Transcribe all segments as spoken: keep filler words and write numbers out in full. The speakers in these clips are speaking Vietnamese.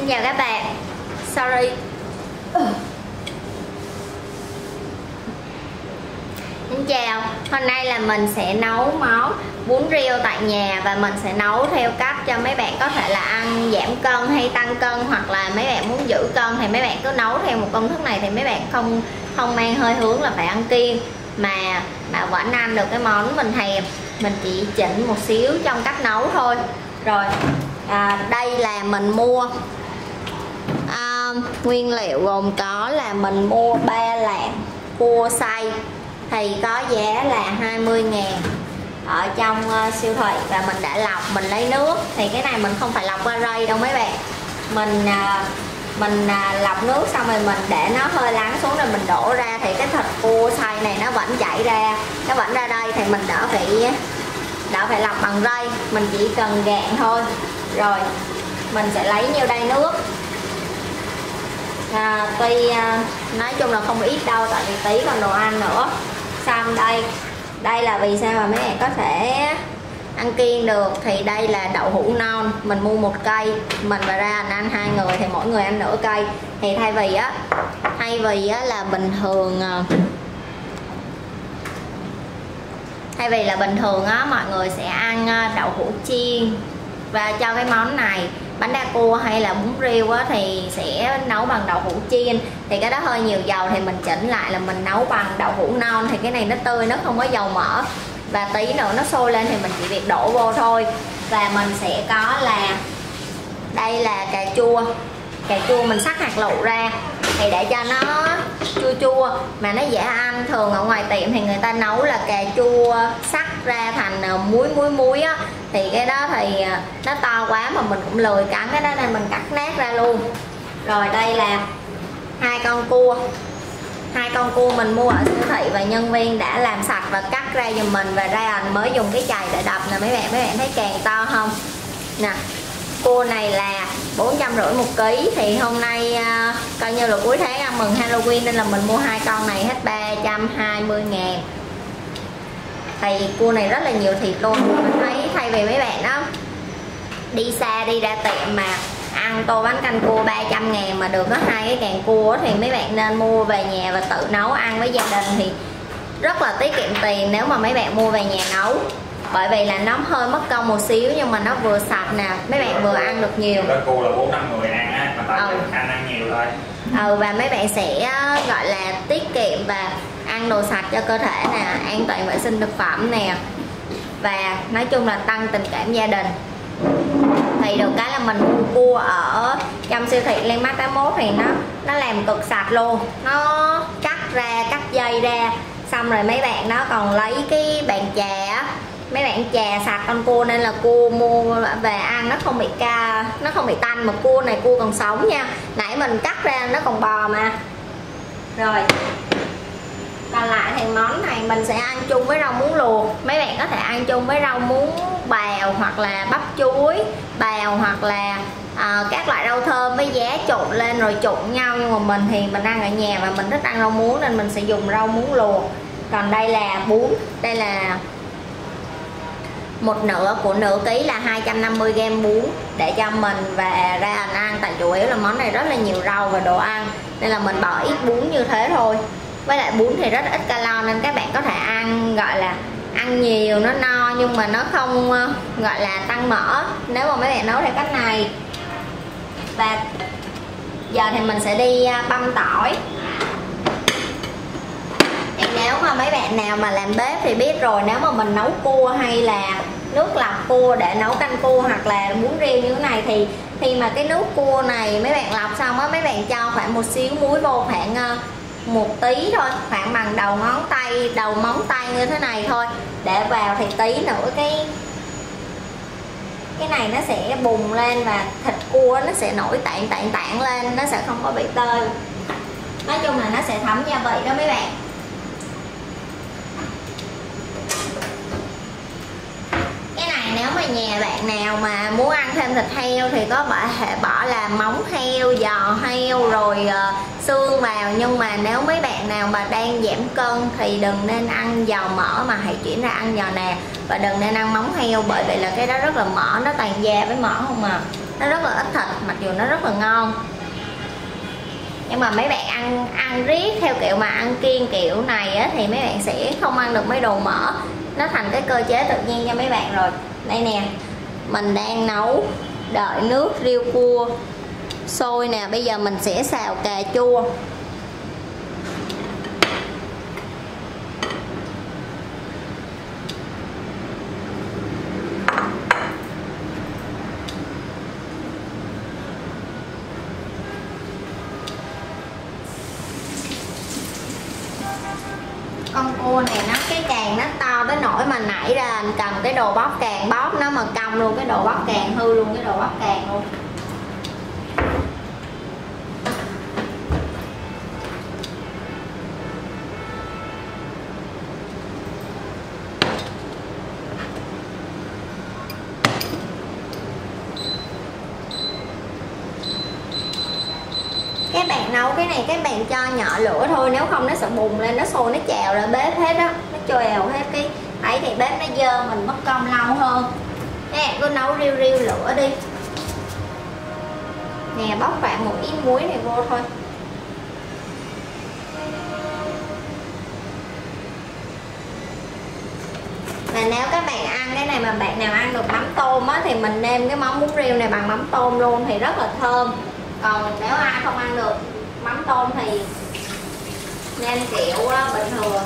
chào các bạn. Sorry. Xin chào. Hôm nay là mình sẽ nấu món bún riêu tại nhà. Và mình sẽ nấu theo cách cho mấy bạn có thể là ăn giảm cân hay tăng cân, hoặc là mấy bạn muốn giữ cân thì mấy bạn cứ nấu theo một công thức này, thì mấy bạn không không mang hơi hướng là phải ăn kiêng, mà mà vẫn ăn được cái món mình thèm. Mình chỉ chỉnh một xíu trong cách nấu thôi. Rồi à, đây là mình mua à, nguyên liệu gồm có là mình mua ba lạng cua xay thì có giá là hai mươi ngàn ở trong uh, siêu thị, và mình đã lọc, mình lấy nước. Thì cái này mình không phải lọc qua rây đâu mấy bạn, mình uh, mình uh, lọc nước xong rồi mình để nó hơi lắng xuống rồi mình đổ ra, thì cái thịt cua xay này nó vẫn chảy ra, nó vẫn ra đây, thì mình đỡ phải đỡ phải lọc bằng rây, mình chỉ cần gạn thôi. Rồi mình sẽ lấy nhiêu đây nước à, tuy à, nói chung là không ít đâu, tại vì tí còn đồ ăn nữa. Xong đây đây là vì sao mà mấy bạn có thể ăn kiêng được, thì đây là đậu hũ non, mình mua một cây, mình và ra anh ăn hai người thì mỗi người ăn nửa cây. Thì thay vì á thay vì á là bình thường thay vì là bình thường á mọi người sẽ ăn đậu hũ chiên, và cho cái món này bánh đa cua hay là bún riêu á thì sẽ nấu bằng đậu hũ chiên, thì cái đó hơi nhiều dầu, thì mình chỉnh lại là mình nấu bằng đậu hũ non, thì cái này nó tươi, nó không có dầu mỡ, và tí nữa nó sôi lên thì mình chỉ việc đổ vô thôi. Và mình sẽ có là đây là cà chua, cà chua mình sắc hạt lựu ra thì để cho nó chua chua mà nó dễ ăn. Thường ở ngoài tiệm thì người ta nấu là cà chua sắc ra thành muối muối muối á, thì cái đó thì nó to quá mà mình cũng lười cắn cái đó nên mình cắt nát ra luôn. Rồi đây là hai con cua hai con cua mình mua ở siêu thị và nhân viên đã làm sạch và cắt ra giùm mình, và ra anh mới dùng cái chày để đập nè mấy bạn. Mấy bạn thấy càng to không nè, cua này là bốn trăm rưỡi một ký, thì hôm nay uh, coi như là cuối tháng ăn mừng Halloween nên là mình mua hai con này hết ba trăm hai mươi ngàn. Thì cua này rất là nhiều thịt luôn. Mình thấy thay vì mấy bạn đó đi xa đi ra tiệm mà ăn tô bánh canh cua ba trăm ngàn mà được có hai cái càng cua, thì mấy bạn nên mua về nhà và tự nấu ăn với gia đình, thì rất là tiết kiệm tiền nếu mà mấy bạn mua về nhà nấu. Bởi vì là nó hơi mất công một xíu nhưng mà nó vừa sạch nè, mấy bạn vừa ăn được nhiều. Cái cua là bốn năm người ăn á, mà tại ừ. ăn ăn nhiều thôi. Ừ, và mấy bạn sẽ gọi là tiết kiệm và ăn đồ sạch cho cơ thể nè, an toàn vệ sinh thực phẩm nè, và nói chung là tăng tình cảm gia đình. Thì được cái là mình mua cua ở trong siêu thị Landmark tám mươi mốt thì nó nó làm cực sạch luôn, nó cắt ra cắt dây ra, xong rồi mấy bạn nó còn lấy cái bàn chà á, mấy bạn chà sạch con cua, nên là cua mua về ăn nó không bị ca, nó không bị tanh, mà cua này cua còn sống nha, nãy mình cắt ra nó còn bò mà. Rồi còn lại thì món này mình sẽ ăn chung với rau muống luộc. Mấy bạn có thể ăn chung với rau muống bào, hoặc là bắp chuối bào, hoặc là à, các loại rau thơm với giá trộn lên rồi trộn nhau. Nhưng mà mình thì mình ăn ở nhà và mình thích ăn rau muống nên mình sẽ dùng rau muống luộc. Còn đây là bún, đây là một nửa của nửa ký là hai trăm năm mươi gam bún để cho mình và ra anh ăn, tại chủ yếu là món này rất là nhiều rau và đồ ăn nên là mình bỏ ít bún như thế thôi. Với lại bún thì rất ít calo nên các bạn có thể ăn gọi là ăn nhiều, nó no nhưng mà nó không gọi là tăng mỡ nếu mà mấy bạn nấu theo cách này. Và giờ thì mình sẽ đi băm tỏi. Thì nếu mà mấy bạn nào mà làm bếp thì biết rồi, nếu mà mình nấu cua hay là nước lọc cua để nấu canh cua hoặc là bún riêu như thế này, thì khi mà cái nước cua này mấy bạn lọc xong á, mấy bạn cho khoảng một xíu muối vô, khoảng một tí thôi, khoảng bằng đầu ngón tay, đầu móng tay như thế này thôi, để vào thì tí nữa cái cái này nó sẽ bùng lên và thịt cua nó sẽ nổi tạng tạng tạng lên, nó sẽ không có bị tơi. Nói chung là nó sẽ thấm gia vị đó mấy bạn. Nếu mà nhà bạn nào mà muốn ăn thêm thịt heo thì có thể bỏ là móng heo, giò heo rồi uh, xương vào. Nhưng mà nếu mấy bạn nào mà đang giảm cân thì đừng nên ăn giò mỡ mà hãy chuyển ra ăn giò nè. Và đừng nên ăn móng heo bởi vì là cái đó rất là mỡ, nó toàn da với mỡ không à. nó rất là ít thịt mặc dù nó rất là ngon. Nhưng mà mấy bạn ăn ăn riết theo kiểu mà ăn kiêng kiểu này á, thì mấy bạn sẽ không ăn được mấy đồ mỡ, nó thành cái cơ chế tự nhiên cho mấy bạn rồi. Đây nè, mình đang nấu đợi nước riêu cua sôi nè. Bây giờ mình sẽ xào cà chua. Con cua này nó cái càng nó to tới nỗi mà nãy ra anh cầm cái đồ bóp càng bóp nó mà cong luôn, cái đồ bóp càng hư luôn cái đồ bóp càng luôn. Các bạn nấu cái này các bạn cho nhỏ lửa thôi, nếu không nó sẽ bùng lên, nó sôi nó trào ra bếp hết á, nó trèo hết cái ấy thì bếp nó dơ, mình mất công lâu hơn. Nè, cứ nấu riu riu lửa đi. Nè, bóc khoảng một ít muối này vô thôi. Và nếu các bạn ăn cái này mà bạn nào ăn được mắm tôm á, thì mình nêm cái món bún riêu này bằng mắm tôm luôn thì rất là thơm. Còn nếu ai không ăn được mắm tôm thì nên kiểu bình thường.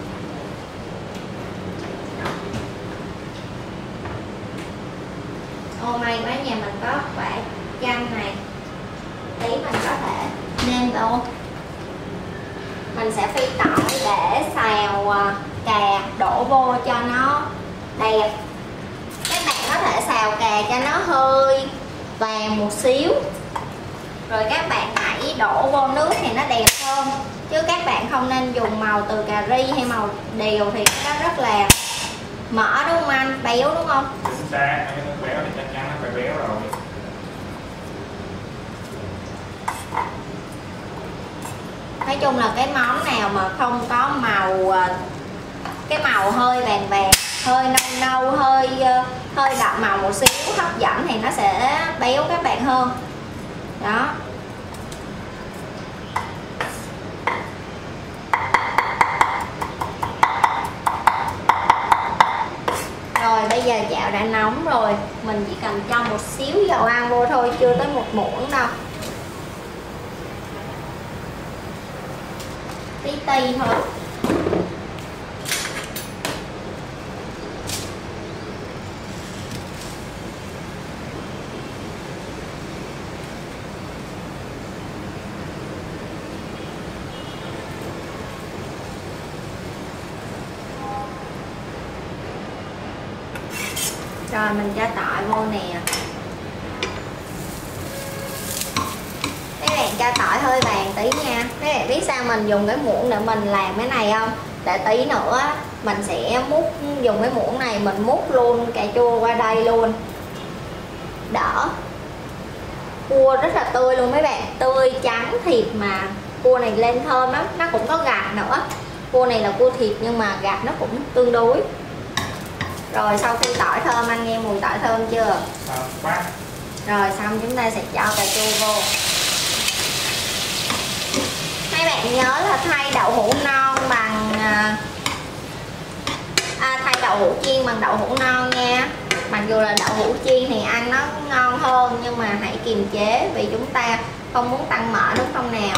Ô may quá, nhà mình có quả chanh này, tí mình có thể nêm vô. Mình sẽ phi tỏi để xào cà đổ vô cho nó đẹp. Các bạn có thể xào cà cho nó hơi vàng một xíu, rồi các bạn hãy đổ vô nước thì nó đẹp hơn. Chứ các bạn không nên dùng màu từ cà ri hay màu điều thì nó rất là mỡ đúng không anh? Béo đúng không? Chính xác, cái nước béo thì chắc chắn nó phải béo rồi. Nói chung là cái món nào mà không có màu, cái màu hơi vàng vàng, hơi nâu nâu, hơi hơi đậm màu một xíu hấp dẫn thì nó sẽ béo các bạn hơn. Đó. Rồi bây giờ chảo đã nóng rồi, mình chỉ cần cho một xíu dầu ăn vô thôi, chưa tới một muỗng đâu. Tí ti thôi. Rồi mình cho tỏi vô nè. Các bạn cho tỏi hơi vàng tí nha. Các bạn biết sao mình dùng cái muỗng để mình làm cái này không? Để tí nữa mình sẽ múc, dùng cái muỗng này mình múc luôn cà chua qua đây luôn. Đỡ. Cua rất là tươi luôn mấy bạn, tươi trắng thịt mà cua này lên thơm lắm, nó cũng có gạch nữa. Cua này là cua thịt nhưng mà gạch nó cũng tương đối. Rồi sau khi tỏi thơm, anh nghe mùi tỏi thơm chưa? À, rồi xong chúng ta sẽ cho cà chua vô. Mấy bạn nhớ là thay đậu hũ non bằng à, thay đậu hũ chiên bằng đậu hũ non nha. Mặc dù là đậu hũ chiên thì ăn nó ngon hơn, nhưng mà hãy kiềm chế vì chúng ta không muốn tăng mỡ đúng không nào.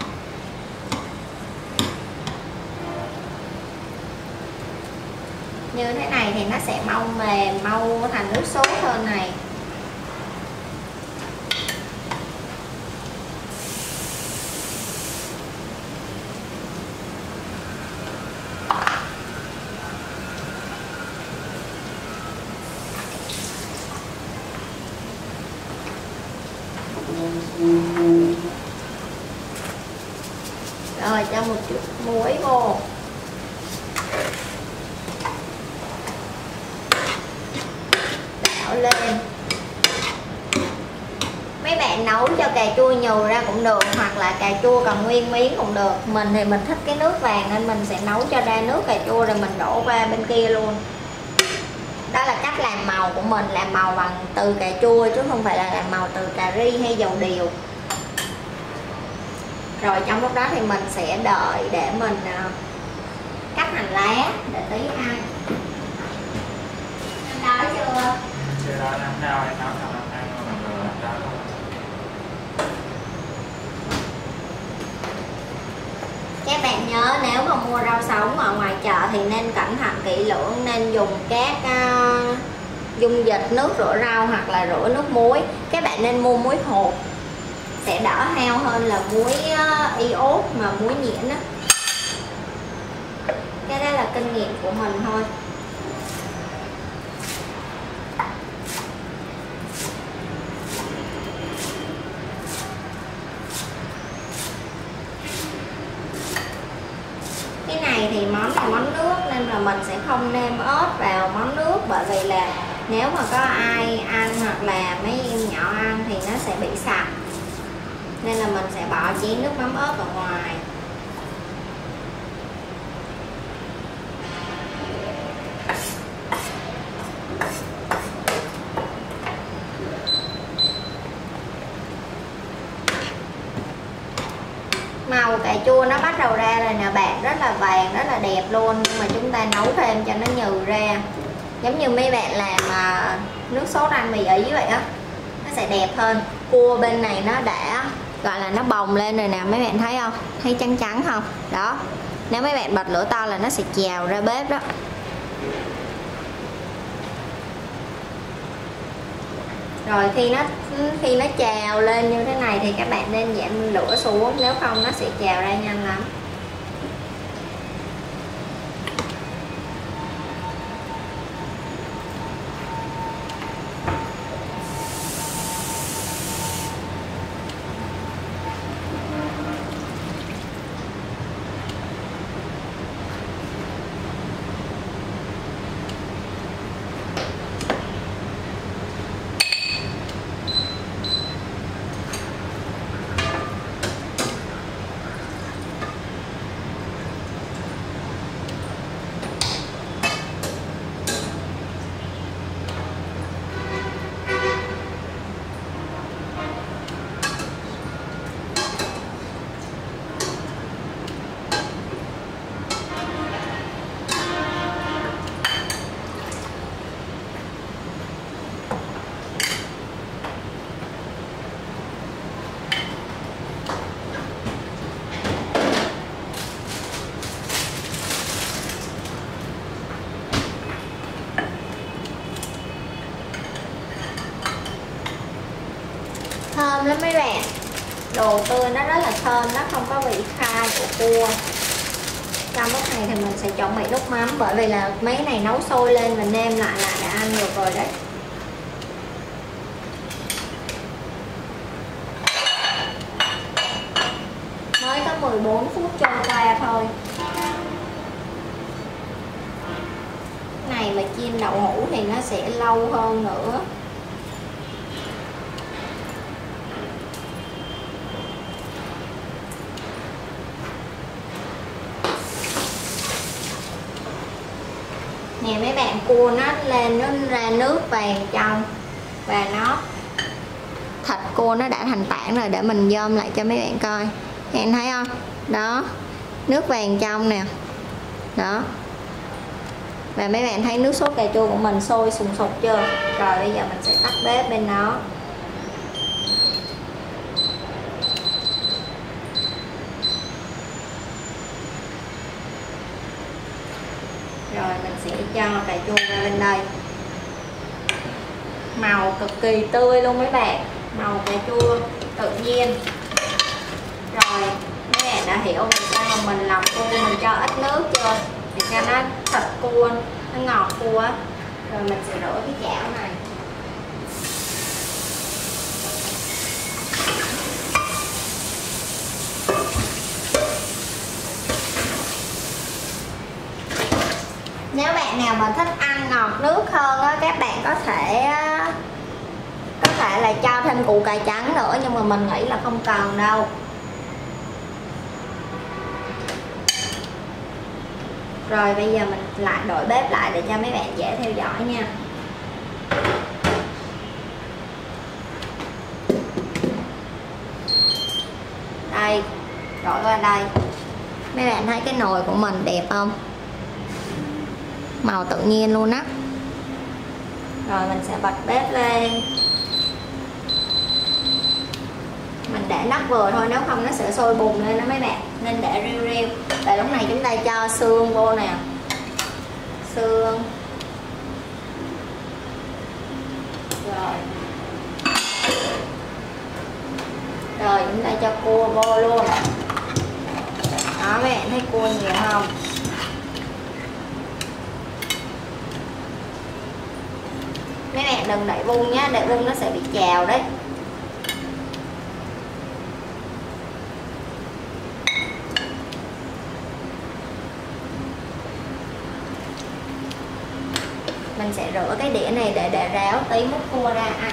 Như thế này thì nó sẽ mau mềm, mau thành nước sốt hơn này. Rồi cho một chút muối vô. Đảo lên. Mấy bạn nấu cho cà chua nhừ ra cũng được, hoặc là cà chua còn nguyên miếng cũng được. Mình thì mình thích cái nước vàng nên mình sẽ nấu cho ra nước cà chua rồi mình đổ qua bên kia luôn. Đó là cách làm màu của mình, làm màu bằng từ cà chua chứ không phải là làm màu từ cà ri hay dầu điều. Rồi trong lúc đó thì mình sẽ đợi để mình cắt hành lá để tí ăn. Anh đói chưa? Chưa đó, ăn đâu em nấu xong ăn mà vừa ăn đó. Các bạn nhớ nếu mà mua rau sống ở ngoài chợ thì nên cẩn thận kỹ lưỡng, nên dùng các uh, dung dịch nước rửa rau hoặc là rửa nước muối. Các bạn nên mua muối hột sẽ đỡ hao hơn là muối uh, iốt mà muối nhuyễn á. Cái đó là kinh nghiệm của mình thôi. Cái này thì món là món nước nên là mình sẽ không nêm ớt vào món nước, bởi vì là nếu mà có ai ăn hoặc là mấy em nhỏ ăn thì nó sẽ bị sặc, nên là mình sẽ bỏ chén nước mắm ớt ở ngoài. Màu cà chua nó bắt đầu ra rồi nè bạn, rất là vàng, rất là đẹp luôn. Nhưng mà chúng ta nấu thêm cho nó nhừ ra, giống như mấy bạn làm uh, nước sốt ăn mì Ý vậy á, nó sẽ đẹp hơn. Cua bên này nó đã gọi là nó bồng lên rồi nè, mấy bạn thấy không, thấy trắng trắng không đó. Nếu mấy bạn bật lửa to là nó sẽ trào ra bếp đó. Rồi khi nó khi nó trào lên như thế này thì các bạn nên giảm lửa xuống, nếu không nó sẽ trào ra nhanh lắm. Thơm lắm mấy bạn, đồ tươi nó rất là thơm, nó không có vị khai của cua. Trong lúc này thì mình sẽ chuẩn bị nước mắm, bởi vì là mấy này nấu sôi lên mình nêm lại là đã ăn được rồi đấy. Mới có mười bốn phút trôi qua thôi. Cái này mà chiên đậu hũ thì nó sẽ lâu hơn nữa. Nè mấy bạn, cua nó lên nó ra nước vàng trong và nó thịt cua nó đã thành tảng rồi, để mình dôm lại cho mấy bạn coi. Các bạn thấy không? Đó, nước vàng trong nè. Đó. Và mấy bạn thấy nước sốt cà chua của mình sôi sùng sục chưa? Rồi bây giờ mình sẽ tắt bếp bên đó. Rồi mình sẽ cho cà chua ra bên đây. Màu cực kỳ tươi luôn mấy bạn, màu cà chua tự nhiên. Rồi mấy bạn đã hiểu vì sao mà mình lòng cua mình cho ít nước chưa, để cho nó thịt cua, nó ngọt cua. Rồi mình sẽ rửa cái chảo này. Nếu bạn nào mà thích ăn ngọt nước hơn á, các bạn có thể có thể là cho thêm củ cải trắng nữa, nhưng mà mình nghĩ là không cần đâu. Rồi bây giờ mình lại đổi bếp lại để cho mấy bạn dễ theo dõi nha. Đây, đổi qua đây. Mấy bạn thấy cái nồi của mình đẹp không? Màu tự nhiên luôn á. Rồi mình sẽ bật bếp lên. Mình để nắp vừa thôi, nếu không nó sẽ sôi bùng lên đó mấy bạn, nên để riu riu. Và lúc này chúng ta cho xương vô nè. Xương. Rồi. Rồi chúng ta cho cua vô luôn. Đó, mấy bạn thấy cua nhiều không? Mấy bạn đừng đẩy vung nhé, đẩy vung nó sẽ bị trào đấy. Mình sẽ rửa cái đĩa này để để ráo tí múc cua ra ăn.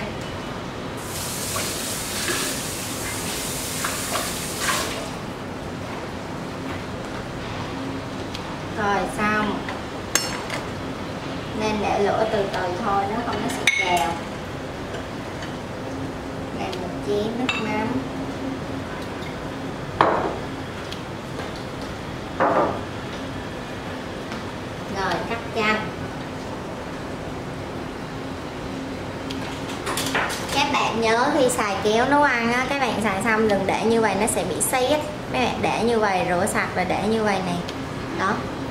Rồi xong. Nên để lửa từ từ thôi, nếu không nó sẽ trào. Làm một chén nước mắm. Rồi cắt chanh. Các bạn nhớ khi xài kéo nấu ăn á, các bạn xài xong đừng để như vậy, nó sẽ bị sét. Mấy bạn để như vậy, rửa sạch và để như vậy này. Đó.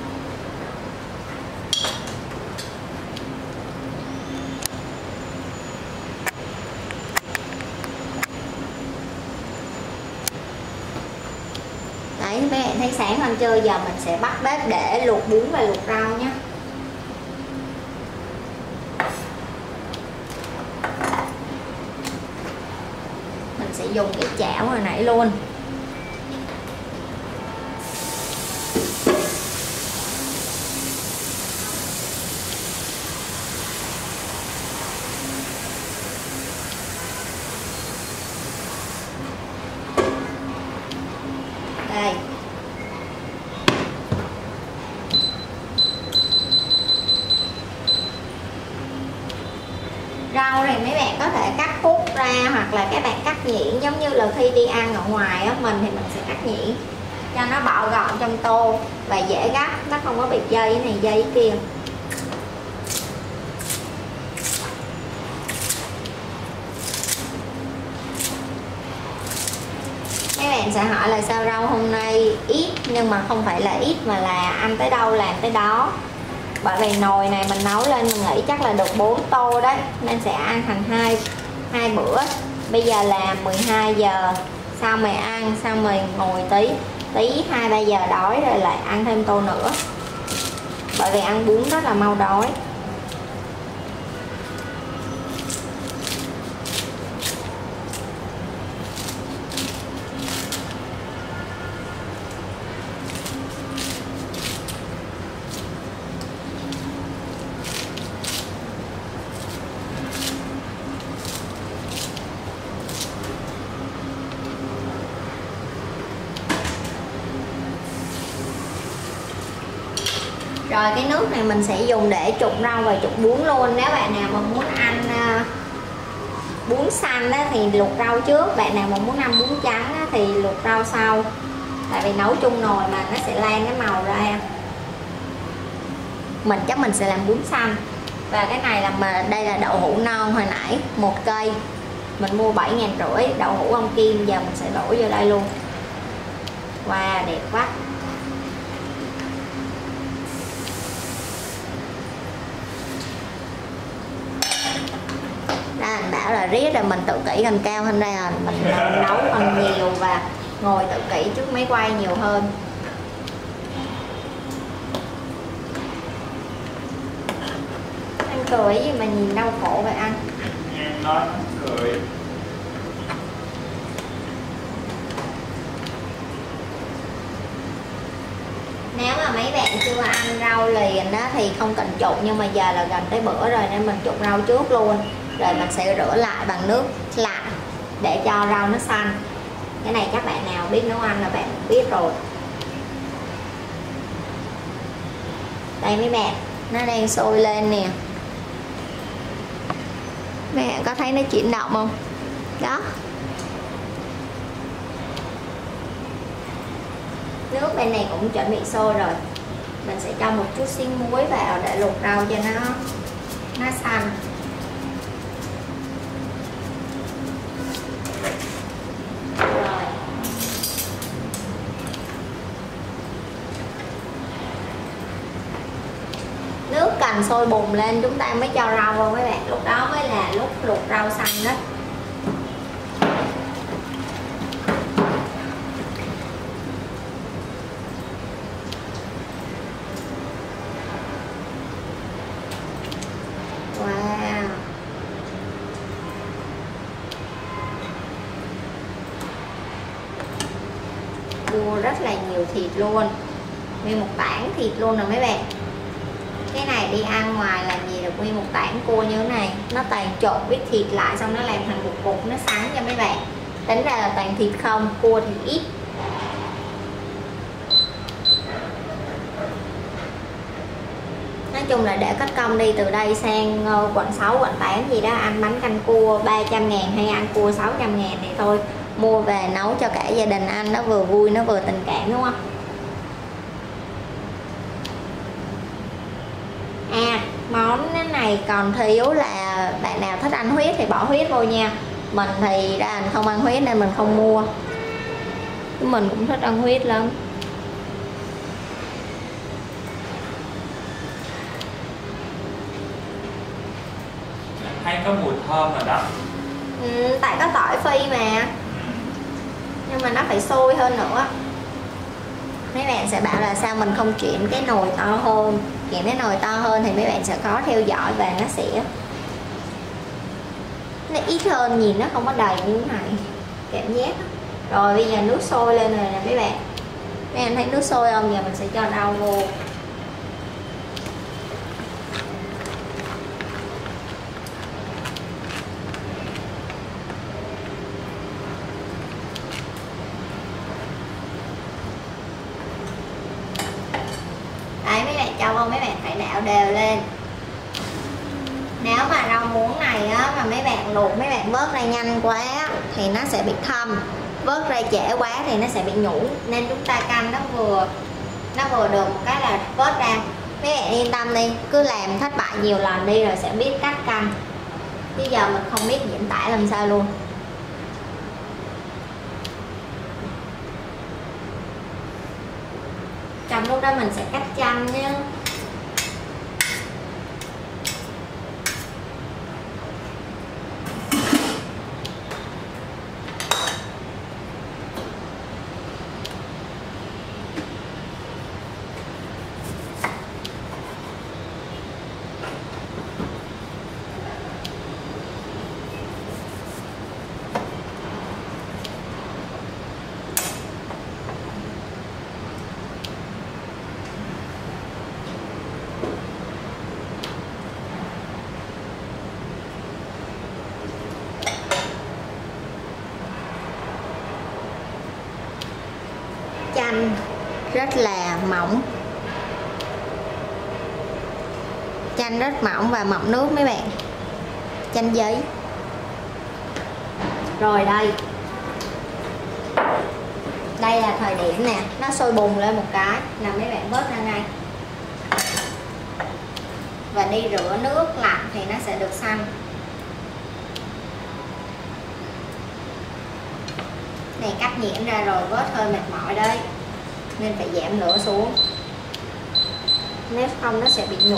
Đấy, mấy bạn thấy sáng hơn chưa? Giờ mình sẽ bắt bếp để luộc bún và luộc rau nhé. Mình sẽ dùng cái chảo hồi nãy luôn. Đây. Rau này mấy bạn có thể cắt khúc ra, hoặc là các bạn cắt nhuyễn, giống như là khi đi ăn ở ngoài á, mình thì mình sẽ cắt nhuyễn cho nó bỏ gọn trong tô và dễ gắp, nó không có bị dây cái này dây cái kia. Mấy bạn sẽ hỏi là sao rau hôm nay ít, nhưng mà không phải là ít mà là ăn tới đâu làm tới đó. Bởi vì nồi này mình nấu lên mình nghĩ chắc là được bốn tô đấy, nên sẽ ăn thành hai hai bữa. Bây giờ là mười hai giờ, sau mày ăn, xong rồi ngồi tí tí hai ba giờ đói rồi lại ăn thêm tô nữa. Bởi vì ăn bún rất là mau đói. Rồi cái nước này mình sẽ dùng để trụng rau và trụng bún luôn. Nếu bạn nào mà muốn ăn uh, bún xanh á, thì luộc rau trước. Bạn nào mà muốn ăn bún trắng á, thì luộc rau sau. Tại vì nấu chung nồi mà nó sẽ lan cái màu ra. Mình chắc mình sẽ làm bún xanh. Và cái này là mà đây là đậu hũ non hồi nãy, một cây mình mua bảy ngàn rưỡi. Đậu hũ ông Kim giờ mình sẽ đổ vô đây luôn. Wow, đẹp quá. Đó, anh bảo là riết rồi mình tự kỷ còn cao hơn đây, là mình nấu còn nhiều và ngồi tự kỷ trước máy quay nhiều hơn. Anh cười gì mà nhìn đau khổ vậy anh? Em nói cười. Nếu mà mấy bạn chưa ăn rau liền đó thì không cần trụng, nhưng mà giờ là gần tới bữa rồi nên mình trụng rau trước luôn. Rồi mình sẽ rửa lại bằng nước lạnh để cho rau nó xanh. Cái này các bạn nào biết nấu ăn là bạn biết rồi. Đây mấy bạn, nó đang sôi lên nè. Mấy bạn có thấy nó chuyển động không? Đó. Nước bên này cũng chuẩn bị sôi rồi. Mình sẽ cho một chút xíu muối vào để luộc rau cho nó nó xanh. Rồi. Nước cần sôi bùng lên chúng ta mới cho rau vào mấy bạn. Lúc đó mới là lúc luộc rau xanh đó. Wow. Cua rất là nhiều thịt luôn. Nguyên một tảng thịt luôn rồi mấy bạn. Cái này đi ăn ngoài làm gì được nguyên một tảng cua như thế này. Nó toàn trộn với thịt lại xong nó làm thành một cục nó sáng cho mấy bạn. Tính ra là toàn thịt không, cua thì ít. Nói chung là để cất công đi từ đây sang quận sáu, quận tám gì đó ăn bánh canh cua ba trăm ngàn hay ăn cua sáu trăm ngàn này thôi. Mua về nấu cho cả gia đình ăn, nó vừa vui nó vừa tình cảm đúng không? À, món này còn thiếu là bạn nào thích ăn huyết thì bỏ huyết vô nha. Mình thì ra anh không ăn huyết nên mình không mua. Mình cũng thích ăn huyết lắm. Hay có mùi thơm rồi đó. Ừ, tại có tỏi phi mà. Nhưng mà nó phải sôi hơn nữa. Mấy bạn sẽ bảo là sao mình không chuyển cái nồi to hơn. Chuyển cái nồi to hơn thì mấy bạn sẽ khó theo dõi và nó sẽ nó ít hơn, nhìn nó không có đầy như thế này. Cảm giác đó. Rồi bây giờ nước sôi lên rồi nè mấy bạn. Mấy bạn thấy nước sôi không? Giờ mình sẽ cho rau vô. Đấy, mấy bạn cho vô mấy bạn phải đảo đều lên. Nếu mà rau muống này á mà mấy bạn luộc mấy bạn vớt ra nhanh quá thì nó sẽ bị thâm, vớt ra trễ quá thì nó sẽ bị nhũ, nên chúng ta canh nó vừa nó vừa được một cái là vớt ra. Mấy bạn yên tâm đi, cứ làm thất bại nhiều lần đi rồi sẽ biết cách canh. Chứ giờ mình không biết diễn tả làm sao luôn. Trong lúc đó mình sẽ cắt chanh nhé. Chanh rất là mỏng, chanh rất mỏng và mọng nước mấy bạn, chanh giấy. Rồi đây, đây là thời điểm nè, nó sôi bùng lên một cái là mấy bạn vớt ra ngay và đi rửa nước lạnh thì nó sẽ được xanh. Này cắt nhuyễn ra rồi vớt hơi mệt mỏi đấy nên phải giảm lửa xuống, nếu không nó sẽ bị nhũ.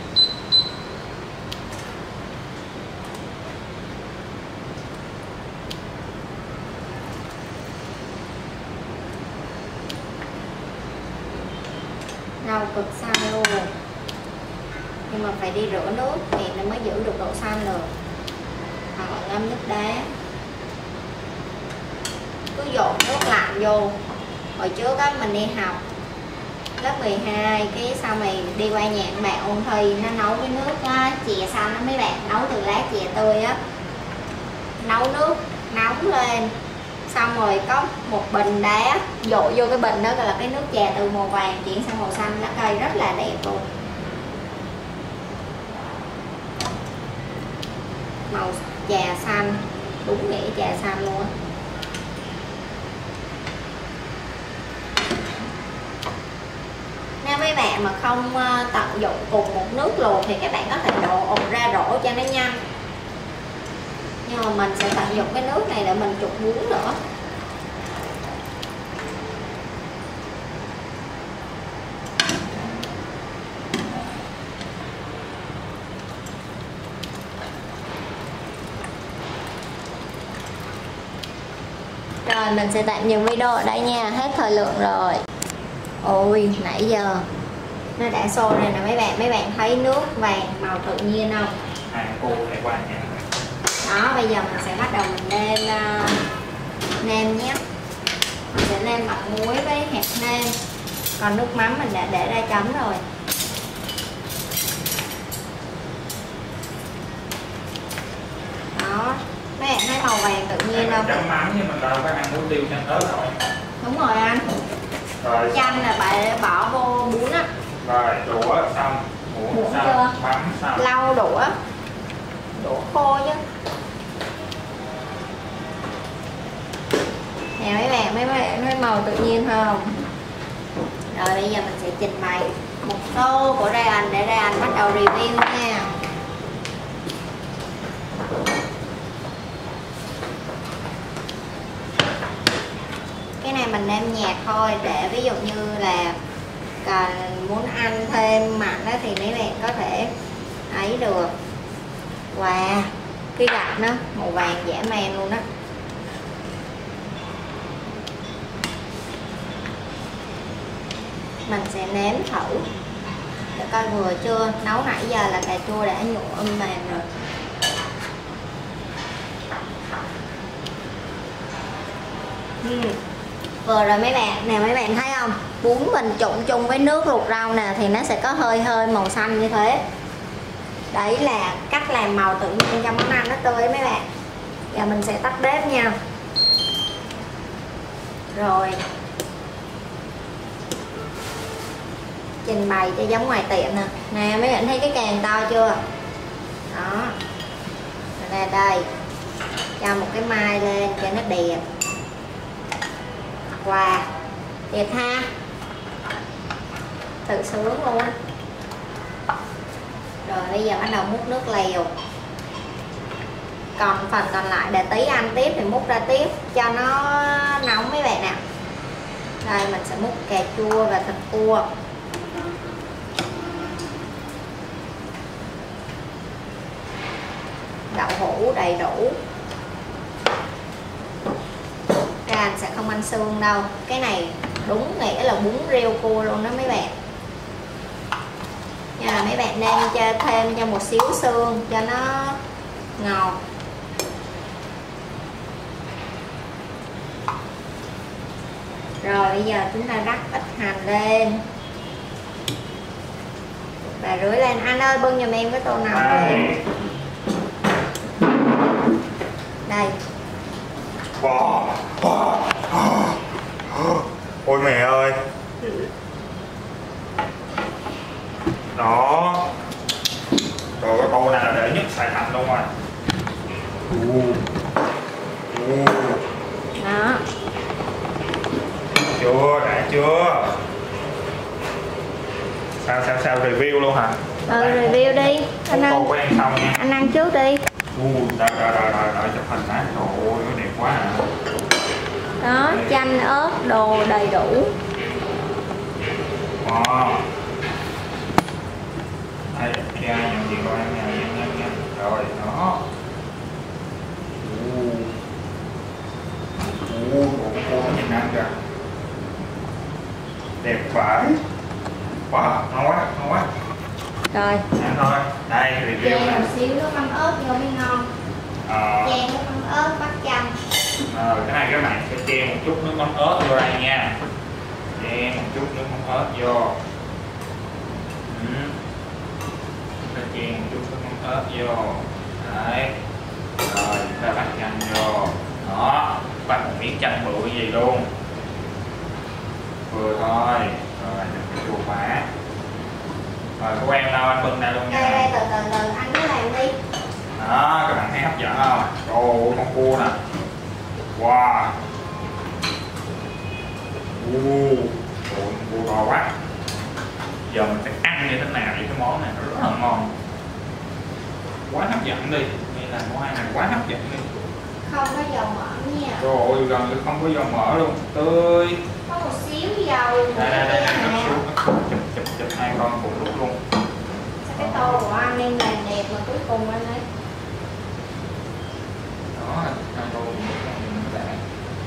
Rau cực xanh luôn, nhưng mà phải đi rửa nước thì nó mới giữ được độ xanh được, hoặc là ngâm nước đá. Cứ dồn nước lạnh vô. Hồi trước á mình đi học lớp mười hai, cái sau mày đi qua nhà bạn ôn thi, nó nấu cái nước á, chè xanh á mấy bạn, nấu từ lá chè tươi á, nấu nước nóng lên xong rồi có một bình đá dội vô cái bình đó, gọi là cái nước chè từ màu vàng chuyển sang màu xanh lá cây, rất là đẹp luôn. màu trà xanh, đúng nghĩa trà xanh luôn á. Nếu mấy bạn mà không tận dụng cùng một nước luộc thì các bạn có thể đổ ục ra rổ cho nó nhanh, nhưng mà mình sẽ tận dụng cái nước này để mình trụng bún nữa. Rồi mình sẽ tạm dừng video ở đây nha, hết thời lượng rồi. Ôi nãy giờ nó đã sôi rồi nè mấy bạn, mấy bạn thấy nước vàng màu tự nhiên không? Hai cô phải qua nhà. Đó, bây giờ mình sẽ bắt đầu mình nêm uh, nêm nhé. Mình sẽ nêm mặt muối với hạt nêm. Còn nước mắm mình đã để ra chấm rồi. Đó, mấy bạn thấy màu vàng tự nhiên không? Chấm mắm nhưng mình đâu có ăn muối tiêu chanh ớt đâu. Đúng rồi anh. Rồi. Chanh là bạn bỏ vô bún á. Rồi, đũa xong, muỗng Muỗng xong, chưa? mắm xong. Lau đũa. Đũa khô chứ. Nè mấy bạn, mấy bạn thấy màu tự nhiên không? Rồi bây giờ mình sẽ trình bày một tô của Ryan để Ryan bắt đầu review nha. Cái này mình nêm nhạt thôi, để ví dụ như là còn muốn ăn thêm mặn đó thì mấy bạn có thể ấy được. Wow, cái gạch nó màu vàng dã man luôn đó. Mình sẽ nếm thử để coi vừa chưa. Nấu nãy giờ là cà chua đã nhũ um mềm rồi. uhm. Vừa rồi mấy bạn nè, mấy bạn thấy không, bún mình trộn chung với nước luộc rau nè thì nó sẽ có hơi hơi màu xanh như thế. Đấy là cách làm màu tự nhiên cho món ăn nó tươi mấy bạn. Giờ mình sẽ tắt bếp nha. Rồi trình bày cho giống ngoài tiệm nè. Nè mấy bạn thấy cái càng to chưa? Đó. Rồi ra đây cho một cái mai lên cho nó đẹp. Wow, đẹp ha. Tự sướng luôn. Rồi bây giờ bắt đầu múc nước lèo. Còn phần còn lại để tí ăn tiếp thì múc ra tiếp cho nó nóng mấy bạn nè. Đây mình sẽ múc cà chua và thịt cua. Đậu hũ đầy đủ. Ra sẽ không ăn xương đâu. Cái này đúng nghĩa là bún riêu cua luôn đó mấy bạn. Nhưng mà mấy bạn nên cho thêm cho một xíu xương cho nó ngọt. Rồi bây giờ chúng ta rắc ít hành lên và rưới lên. Anh ơi bưng giùm em cái tô nóng lên. Đây. Wow. Wow. Ôi mẹ ơi. Đó. Rồi cái tô này là để nhất xài thành luôn rồi. Uh. Uh. Đó. Chưa, đã chưa? Sao sao sao review luôn hả? Ừ review đi. Anh ăn. Cô ăn xong nha. Anh ăn trước đi. Uh, rồi rồi rồi rồi rồi chụp hình á. Trời ơi, nó đẹp quá à. Đó, chanh ớt đồ đầy đủ. Wow. Đây, kia nhận gì coi em nha, nhanh nhanh nhanh. Rồi, đó. Uh. Uh, bộ cô nó nhìn ăn kìa. Đẹp vãi. Wow, ngon quá, ngon quá. Rồi. Ăn thôi. Đây, review Chèn nè. một xíu nước mắm ớt vô mới ngon. Ờ. Chèn nước mắm ớt bắt chanh. Ờ, cái này các bạn sẽ chèn một chút nước mắm ớt vô đây nha. Chèn một chút nước mắm ớt vô. Ừ. Chúng ta chèn một chút nước mắm ớt vô. Đấy. Rồi chúng ta bắt chanh vô. Đó, bắt một miếng chanh bự gì luôn. Vừa thôi. Rồi đừng có chua quá. Rồi cô em đâu anh bưng ra luôn nha. Đây đây từ từ từ anh cứ làm đi. Đó, các bạn thấy hấp dẫn không? Ồ, con cua nè. Wow. Ồ, con cua to quá. Giờ mình sẽ ăn như thế nào để cái món này nó rất là ngon. Quá hấp dẫn đi. Đây là món ăn này quá hấp dẫn đi. Không có dầu mỡ nha. Trời ơi, gần như không có dầu mỡ luôn. Tươi. Có một xíu dầu. Đây, đây, đây, đây, chụp, chụp, chụp hai con cùng lúc luôn. Sao cái tô của anh em làm đẹp mà cuối cùng anh ấy. Đó, hai tô cùng lúc luôn các bạn.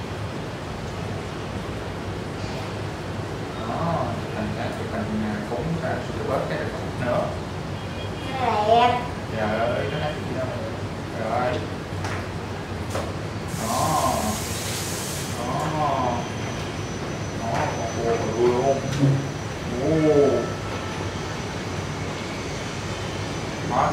Đó, thành ra chụp hình cũng ra sửa bớt cái này một nữa. Cái đẹp. Trời ơi, cái này gì đâu. Rồi. Đó. Đó. Đó, con cua vừa luôn. Ồ. Đó,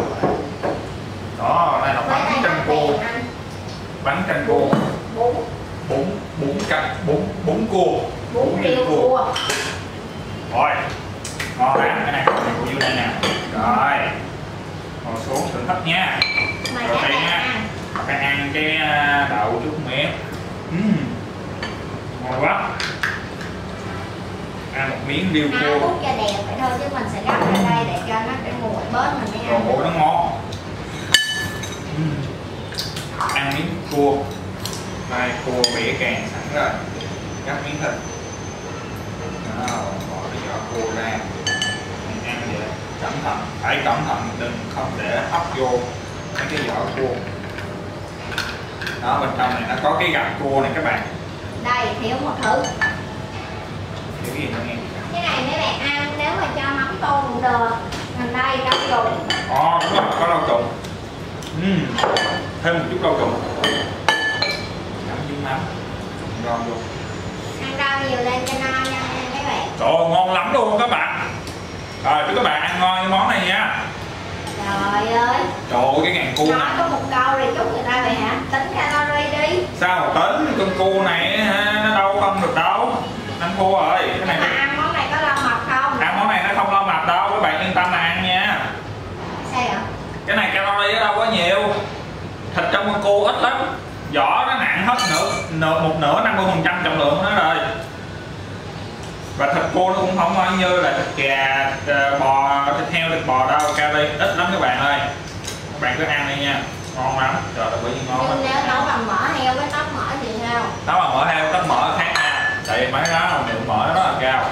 đó, đây là bánh canh cua. Bánh canh cua. Bún. Bún, bún canh, bún, bún cua. Bún riêu cua. Rồi. Ngon hả? Cái này của dưới đây nè. Rồi. Ngồi xuống thưởng thức nha. Mời Rồi các đây bạn nha. ăn. Phải ăn cái đậu chút miếng. Uhm. Ngon quá. Ăn một miếng riêu Áo cua. bút cho đẹp vậy thôi chứ mình sẽ gấp ra đây để cho nó cái mùi bớt mình mới Rồi ăn. cua nó ngon. Uhm. Ăn miếng cua. Đây cua bể càng sẵn rồi. Cắt miếng thịt. Đó, bỏ cái vỏ cua ra. Mình ăn vậy. Cẩn thận, phải cẩn thận, đừng không để hấp vô cái vỏ cua. Đó, bên trong này nó có cái gạch cua này các bạn. Đây, thiếu một thứ. Thiếu gì nữa nghe? Cái này mấy bạn ăn nếu mà cho mắm tôm cũng được. Mình đây rau trụng. Ồ, đúng rồi, có rau trụng. Uhm. Thêm một chút rau trụng. Chấm với mắm. Ngon luôn. Ăn rau nhiều lên cho no nha các bạn. Trời ơi, ngon lắm luôn các bạn. Rồi, chúc các bạn ăn ngon cái món này nha. Trời ơi. Trời ơi, cái ngàn cua Nói này. có một câu rồi chúc người ta vậy hả? Tính calorie đi. Sao mà tính, con cua này nó đâu không được đâu. Anh cua ơi, cái Nhưng này mà ăn món này có lo mập không? ăn món này nó không lo mập đâu, các bạn yên tâm mà ăn nha. Sao vậy? Cái này calorie ở đâu có nhiều. Thịt trong con cua ít lắm. Vỏ nó nặng hết nửa, nửa một nửa năm mươi phần trăm trọng lượng của nó rồi. Và thịt cua nó cũng không bao như là thịt gà, thịt bò, thịt heo, thịt bò đâu, calorie ít lắm các bạn ơi. Các bạn cứ ăn đi nha, ngon lắm. Trời ơi, bởi vì ngon lắm. Nhưng nếu nấu bằng mỡ heo với tóp mỡ thì sao? Nấu bằng mỡ heo, tóp mỡ khác nha. Tại vì mấy đó lượng mỡ nó rất là cao.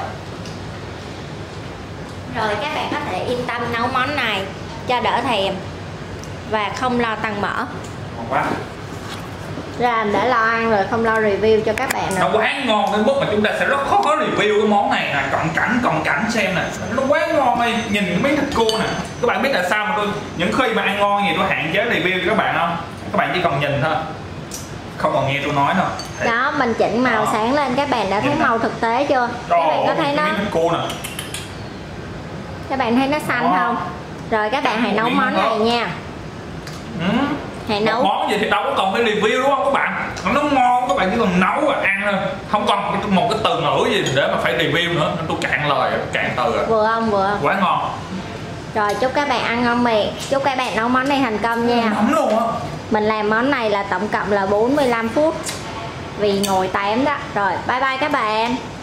Rồi các bạn có thể yên tâm nấu món này cho đỡ thèm và không lo tăng mỡ. Ngon quá. Làm để lo ăn rồi không lo review cho các bạn Nó nữa. quá ngon đến mức mà chúng ta sẽ rất khó review cái món này nè. Cận cảnh, cận cảnh xem nè. Nó quá ngon đi. Nhìn cái miếng thịt cua nè. Các bạn biết là sao mà tôi những khi mà ăn ngon gì tôi hạn chế review cho các bạn không? Các bạn chỉ cần nhìn thôi, không còn nghe tôi nói thôi. Đấy. Đó, mình chỉnh màu Đó. sáng lên, các bạn đã thấy màu thực tế chưa? Các bạn có thấy nó, miếng thịt cua nè. các bạn thấy nó xanh Đó. không? Rồi các bạn hãy nấu món này nha. Ừ. Hãy Một nấu. món gì thì đâu có cần phải review đúng không các bạn? Nó ngon, các bạn chỉ cần nấu và ăn thôi. Không còn một cái từ ngữ gì để mà phải review nữa. Nên tôi cạn lời, cạn từ rồi. Vừa không? Vừa không? Quá ngon. Rồi chúc các bạn ăn ngon miệng. Chúc các bạn nấu món này thành công nha. Nóng luôn á. Mình làm món này là tổng cộng là bốn mươi lăm phút vì ngồi tám đó. Rồi bye bye các bạn.